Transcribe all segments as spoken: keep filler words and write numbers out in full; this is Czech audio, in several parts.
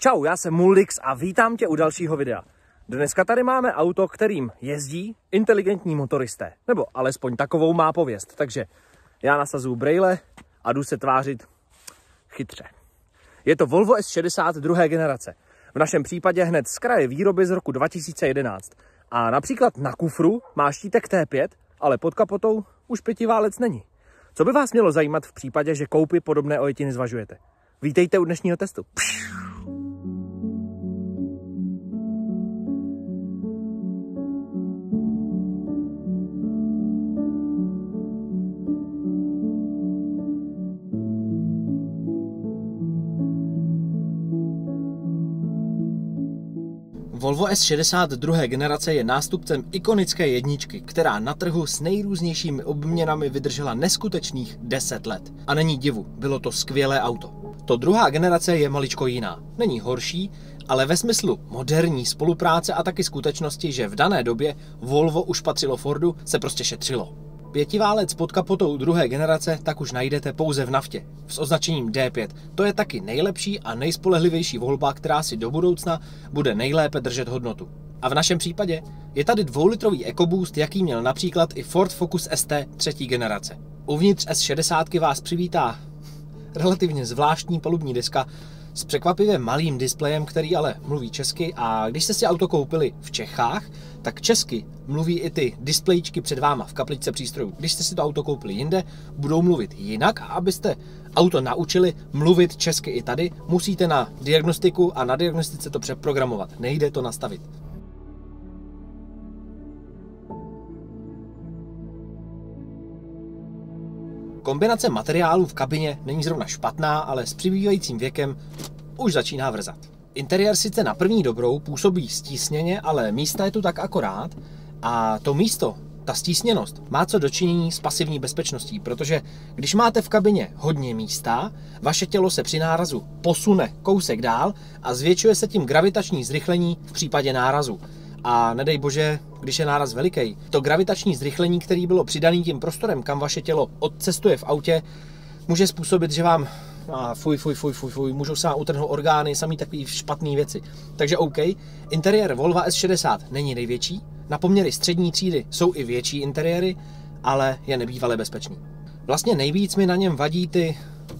Čau, já jsem Muldix a vítám tě u dalšího videa. Dneska tady máme auto, kterým jezdí inteligentní motoristé, nebo alespoň takovou má pověst, takže já nasazuju brejle a jdu se tvářit chytře. Je to Volvo S šedesát druhé generace, v našem případě hned z kraje výroby z roku dva tisíce jedenáct. A například na kufru má štítek T pět, ale pod kapotou už pětiválec není. Co by vás mělo zajímat v případě, že koupi podobné ojetiny zvažujete? Vítejte u dnešního testu. Volvo S šedesát druhé generace je nástupcem ikonické jedničky, která na trhu s nejrůznějšími obměnami vydržela neskutečných deset let. A není divu, bylo to skvělé auto. To druhá generace je maličko jiná. Není horší, ale ve smyslu moderní spolupráce a taky skutečnosti, že v dané době Volvo už patřilo Fordu, se prostě šetřilo. Pětiválec pod kapotou druhé generace tak už najdete pouze v naftě s označením D pět. To je taky nejlepší a nejspolehlivější volba, která si do budoucna bude nejlépe držet hodnotu. A v našem případě je tady dvoulitrový EcoBoost, jaký měl například i Ford Focus S T třetí generace. Uvnitř S šedesát vás přivítá relativně zvláštní palubní deska s překvapivě malým displejem, který ale mluví česky, a když jste si auto koupili v Čechách, tak česky mluví i ty displejčky před váma v kapličce přístrojů. Když jste si to auto koupili jinde, budou mluvit jinak, a abyste auto naučili mluvit česky i tady, musíte na diagnostiku a na diagnostice to přeprogramovat. Nejde to nastavit. Kombinace materiálů v kabině není zrovna špatná, ale s přibývajícím věkem už začíná vrzat. Interiér sice na první dobrou působí stísněně, ale místa je tu tak akorát, a to místo, ta stísněnost, má co dočinění s pasivní bezpečností, protože když máte v kabině hodně místa, vaše tělo se při nárazu posune kousek dál a zvětšuje se tím gravitační zrychlení v případě nárazu. A nedej bože, když je náraz veliký, to gravitační zrychlení, který bylo přidaný tím prostorem, kam vaše tělo odcestuje v autě, může způsobit, že vám a fuj, fuj, fuj, fuj, fuj, můžou se vám utrhnout orgány, samý takový špatný věci. Takže OK, interiér Volva S šedesát není největší, na poměry střední třídy jsou i větší interiéry, ale je nebývale bezpečný. Vlastně nejvíc mi na něm vadí ty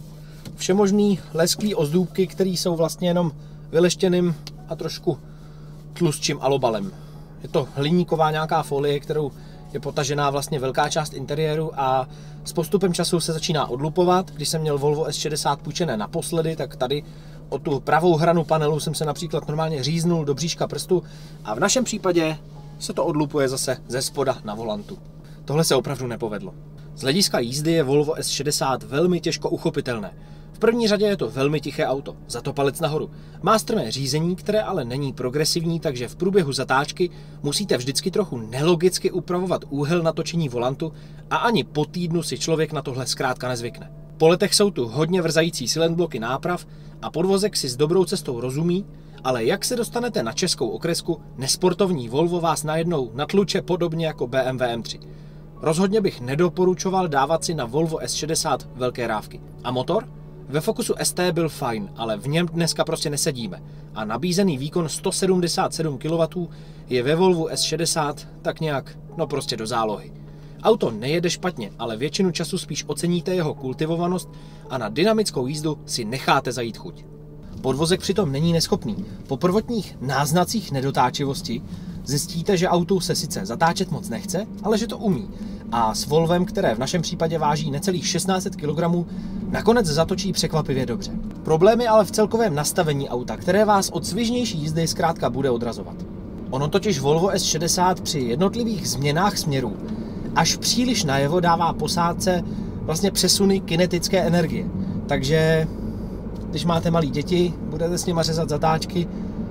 všemožný lesklý ozdůbky, které jsou vlastně jenom vyleštěným a trošku tlustším alobalem. Je to hliníková nějaká folie, kterou je potažená vlastně velká část interiéru, a s postupem času se začíná odlupovat. Když jsem měl Volvo S šedesát půjčené naposledy, tak tady o tu pravou hranu panelu jsem se například normálně říznul do bříška prstu, a v našem případě se to odlupuje zase ze spoda na volantu. Tohle se opravdu nepovedlo. Z hlediska jízdy je Volvo S šedesát velmi těžko uchopitelné. V první řadě je to velmi tiché auto, za to palec nahoru. Má strmé řízení, které ale není progresivní, takže v průběhu zatáčky musíte vždycky trochu nelogicky upravovat úhel natočení volantu, a ani po týdnu si člověk na tohle zkrátka nezvykne. Po letech jsou tu hodně vrzající silentbloky náprav a podvozek si s dobrou cestou rozumí, ale jak se dostanete na českou okresku, nesportovní Volvo vás najednou natluče podobně jako B M W M tři. Rozhodně bych nedoporučoval dávat si na Volvo S šedesát velké rávky. A motor? Ve Focusu S T byl fajn, ale v něm dneska prostě nesedíme. A nabízený výkon sto sedmdesát sedm kilowattů je ve Volvu S šedesát tak nějak, no prostě do zálohy. Auto nejede špatně, ale většinu času spíš oceníte jeho kultivovanost a na dynamickou jízdu si necháte zajít chuť. Podvozek přitom není neschopný. Po prvotních náznacích nedotáčivosti zjistíte, že autu se sice zatáčet moc nechce, ale že to umí. A s Volvem, které v našem případě váží necelých šestnáct set kilogramů, nakonec zatočí překvapivě dobře. Problém je ale v celkovém nastavení auta, které vás od svižnější jízdy zkrátka bude odrazovat. Ono totiž Volvo S šedesát při jednotlivých změnách směrů až příliš najevo dává posádce vlastně přesuny kinetické energie. Takže když máte malé děti, budete s nima řezat zatáčky,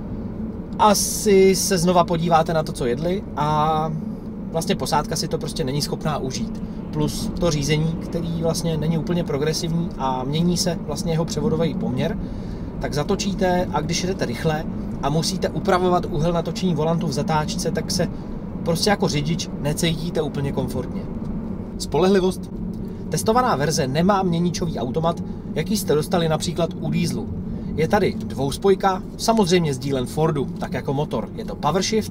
asi se znova podíváte na to, co jedli, a vlastně posádka si to prostě není schopná užít. Plus to řízení, který vlastně není úplně progresivní a mění se vlastně jeho převodový poměr, tak zatočíte, a když jedete rychle a musíte upravovat úhel natočení volantu v zatáčce, tak se prostě jako řidič necítíte úplně komfortně. Spolehlivost? Testovaná verze nemá měničový automat, jaký jste dostali například u dieselu. Je tady dvouspojka, samozřejmě sdílen Fordu, tak jako motor. Je to PowerShift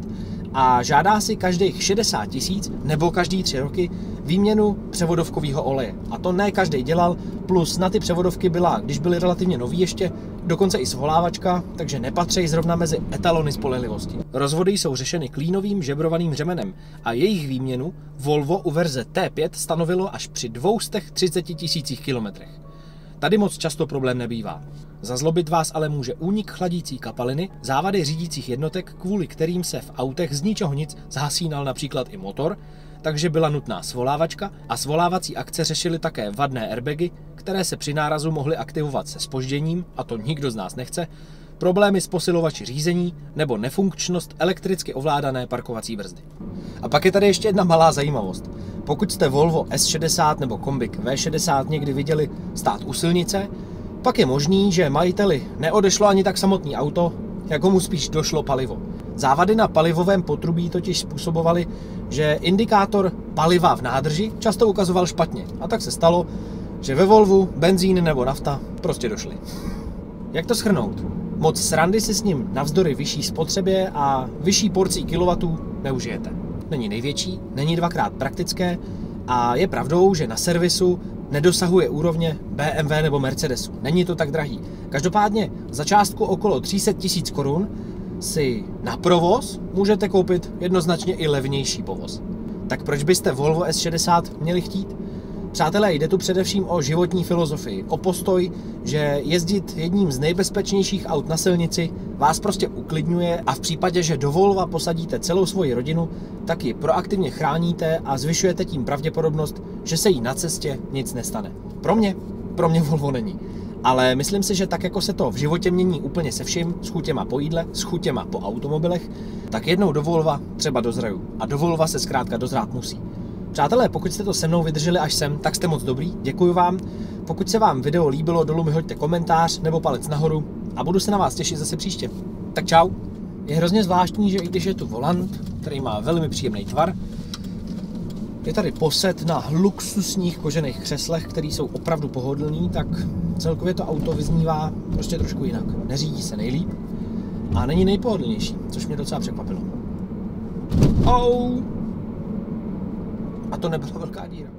a žádá si každých šedesát tisíc nebo každý tři roky výměnu převodovkového oleje. A to ne každý dělal, plus na ty převodovky byla, když byly relativně nový ještě, dokonce i svolávačka, takže nepatří zrovna mezi etalony spolehlivosti. Rozvody jsou řešeny klínovým žebrovaným řemenem a jejich výměnu Volvo u verze T pět stanovilo až při dvou stě třicet tisících kilometrech. Tady moc často problém nebývá. Zazlobit vás ale může únik chladící kapaliny, závady řídících jednotek, kvůli kterým se v autech z ničeho nic zhasínal například i motor, takže byla nutná svolávačka a svolávací akce řešily také vadné airbagy, které se při nárazu mohly aktivovat se zpožděním, a to nikdo z nás nechce, problémy s posilovači řízení nebo nefunkčnost elektricky ovládané parkovací brzdy. A pak je tady ještě jedna malá zajímavost. Pokud jste Volvo S šedesát nebo Kombik V šedesát někdy viděli stát u silnice, pak je možný, že majiteli neodešlo ani tak samotný auto, jako mu spíš došlo palivo. Závady na palivovém potrubí totiž způsobovaly, že indikátor paliva v nádrži často ukazoval špatně. A tak se stalo, že ve Volvu benzín nebo nafta prostě došly. Jak to shrnout? Moc srandy si s ním navzdory vyšší spotřebě a vyšší porcí kilowatů neužijete. Není největší, není dvakrát praktické a je pravdou, že na servisu nedosahuje úrovně B M W nebo Mercedesu. Není to tak drahý. Každopádně za částku okolo tři sta tisíc korun si na provoz můžete koupit jednoznačně i levnější povoz. Tak proč byste Volvo S šedesát měli chtít? Přátelé, jde tu především o životní filozofii, o postoj, že jezdit jedním z nejbezpečnějších aut na silnici vás prostě uklidňuje a v případě, že do Volva posadíte celou svoji rodinu, tak ji proaktivně chráníte a zvyšujete tím pravděpodobnost, že se jí na cestě nic nestane. Pro mě, pro mě Volvo není. Ale myslím si, že tak jako se to v životě mění úplně se vším, s chutěma po jídle, s chutěma po automobilech, tak jednou do Volva třeba dozraju. A do Volva se zkrátka dozrát musí. Přátelé, pokud jste to se mnou vydrželi až sem, tak jste moc dobrý, děkuji vám. Pokud se vám video líbilo, dolů mi hoďte komentář nebo palec nahoru a budu se na vás těšit zase příště. Tak čau. Je hrozně zvláštní, že i když je tu volant, který má velmi příjemný tvar, je tady poset na luxusních kožených křeslech, které jsou opravdu pohodlný, tak celkově to auto vyznívá prostě trošku jinak. Neřídí se nejlíp a není nejpohodlnější, což mě docela překvapilo. Oh! A to nebyla velká díra.